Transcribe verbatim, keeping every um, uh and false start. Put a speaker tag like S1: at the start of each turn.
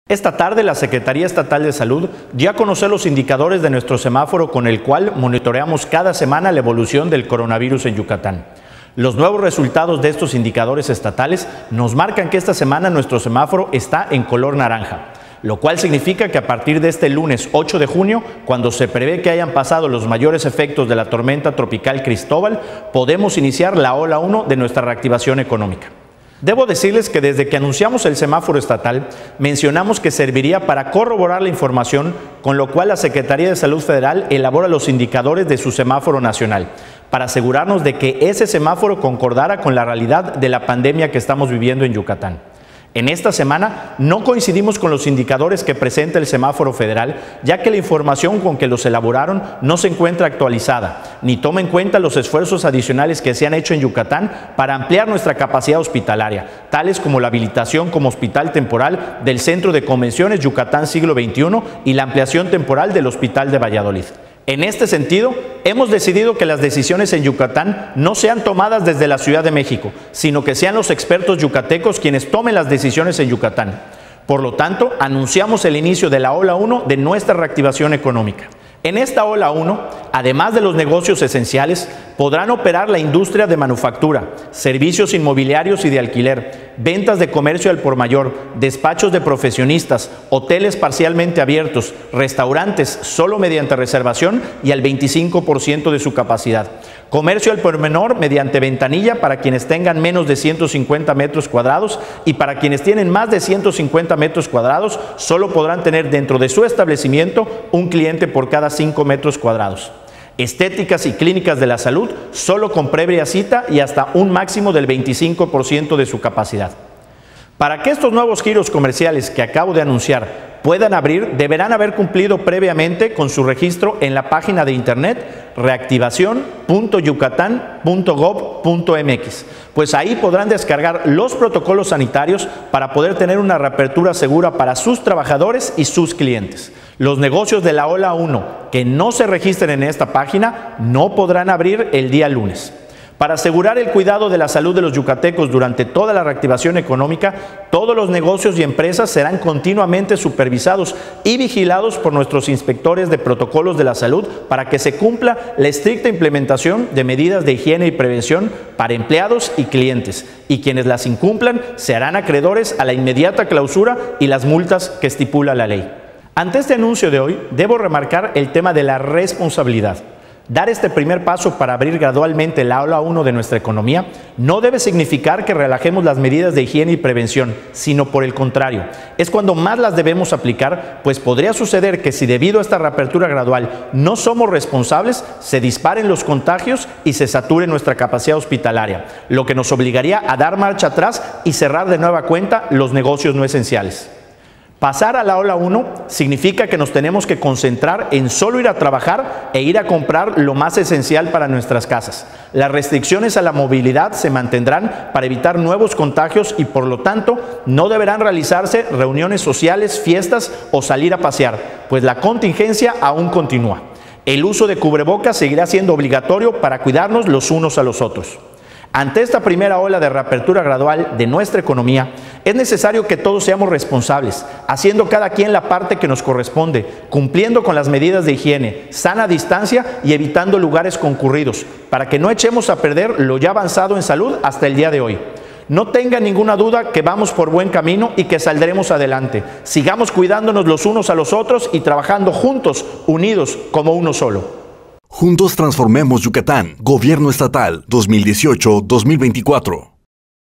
S1: Esta tarde, la Secretaría Estatal de Salud dio a conocer los indicadores de nuestro semáforo con el cual monitoreamos cada semana la evolución del coronavirus en Yucatán. Los nuevos resultados de estos indicadores estatales nos marcan que esta semana nuestro semáforo está en color naranja, lo cual significa que a partir de este lunes ocho de junio, cuando se prevé que hayan pasado los mayores efectos de la tormenta tropical Cristóbal, podemos iniciar la ola uno de nuestra reactivación económica. Debo decirles que desde que anunciamos el semáforo estatal, mencionamos que serviría para corroborar la información, con lo cual la Secretaría de Salud Federal elabora los indicadores de su semáforo nacional, para asegurarnos de que ese semáforo concordara con la realidad de la pandemia que estamos viviendo en Yucatán. En esta semana no coincidimos con los indicadores que presenta el semáforo federal, ya que la información con que los elaboraron no se encuentra actualizada, ni toma en cuenta los esfuerzos adicionales que se han hecho en Yucatán para ampliar nuestra capacidad hospitalaria, tales como la habilitación como hospital temporal del Centro de Convenciones Yucatán Siglo veintiuno y la ampliación temporal del Hospital de Valladolid. En este sentido, hemos decidido que las decisiones en Yucatán no sean tomadas desde la Ciudad de México, sino que sean los expertos yucatecos quienes tomen las decisiones en Yucatán. Por lo tanto, anunciamos el inicio de la ola uno de nuestra reactivación económica. En esta ola uno, además de los negocios esenciales, podrán operar la industria de manufactura, servicios inmobiliarios y de alquiler, ventas de comercio al por mayor, despachos de profesionistas, hoteles parcialmente abiertos, restaurantes solo mediante reservación y al veinticinco por ciento de su capacidad, comercio al por menor mediante ventanilla para quienes tengan menos de ciento cincuenta metros cuadrados y para quienes tienen más de ciento cincuenta metros cuadrados solo podrán tener dentro de su establecimiento un cliente por cada cinco metros cuadrados. Estéticas y clínicas de la salud solo con previa cita y hasta un máximo del veinticinco por ciento de su capacidad. Para que estos nuevos giros comerciales que acabo de anunciar puedan abrir, deberán haber cumplido previamente con su registro en la página de internet reactivación punto yucatán punto gob punto mx, pues ahí podrán descargar los protocolos sanitarios para poder tener una reapertura segura para sus trabajadores y sus clientes. Los negocios de la ola uno que no se registren en esta página no podrán abrir el día lunes. Para asegurar el cuidado de la salud de los yucatecos durante toda la reactivación económica, todos los negocios y empresas serán continuamente supervisados y vigilados por nuestros inspectores de protocolos de la salud para que se cumpla la estricta implementación de medidas de higiene y prevención para empleados y clientes, y quienes las incumplan se harán acreedores a la inmediata clausura y las multas que estipula la ley. Ante este anuncio de hoy, debo remarcar el tema de la responsabilidad. Dar este primer paso para abrir gradualmente la ola uno de nuestra economía no debe significar que relajemos las medidas de higiene y prevención, sino por el contrario, es cuando más las debemos aplicar, pues podría suceder que si debido a esta reapertura gradual no somos responsables, se disparen los contagios y se sature nuestra capacidad hospitalaria, lo que nos obligaría a dar marcha atrás y cerrar de nueva cuenta los negocios no esenciales. Pasar a la ola uno significa que nos tenemos que concentrar en solo ir a trabajar e ir a comprar lo más esencial para nuestras casas. Las restricciones a la movilidad se mantendrán para evitar nuevos contagios y por lo tanto no deberán realizarse reuniones sociales, fiestas o salir a pasear, pues la contingencia aún continúa. El uso de cubrebocas seguirá siendo obligatorio para cuidarnos los unos a los otros. Ante esta primera ola de reapertura gradual de nuestra economía, es necesario que todos seamos responsables, haciendo cada quien la parte que nos corresponde, cumpliendo con las medidas de higiene, sana distancia y evitando lugares concurridos, para que no echemos a perder lo ya avanzado en salud hasta el día de hoy. No tengan ninguna duda que vamos por buen camino y que saldremos adelante. Sigamos cuidándonos los unos a los otros y trabajando juntos, unidos como uno solo.
S2: Juntos transformemos Yucatán. Gobierno Estatal dos mil dieciocho a dos mil veinticuatro.